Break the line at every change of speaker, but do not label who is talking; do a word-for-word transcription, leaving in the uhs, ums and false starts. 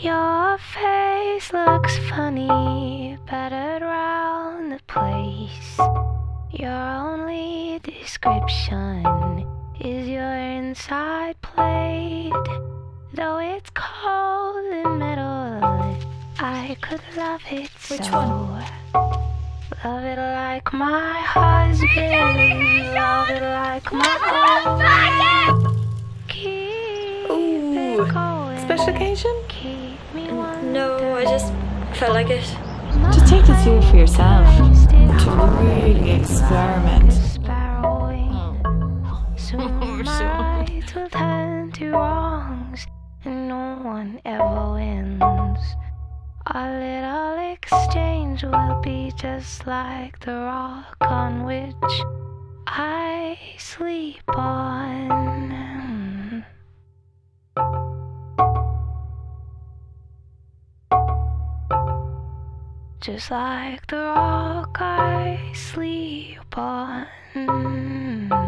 Your face looks funny, battered round the place. Your only description is your inside plate. Though it's cold and metal, I could love it so.
Which one?
Love it like my husband, love it like my own. Keep
Ooh,
it going,
Special occasion?
keep me
No, I just felt like it.
Just take this year for yourself to really experiment.
Soon nights will turn to wrongs, and no one ever wins. Our little exchange will be just like the rock on which I sleep on. Just like the rock I sleep on.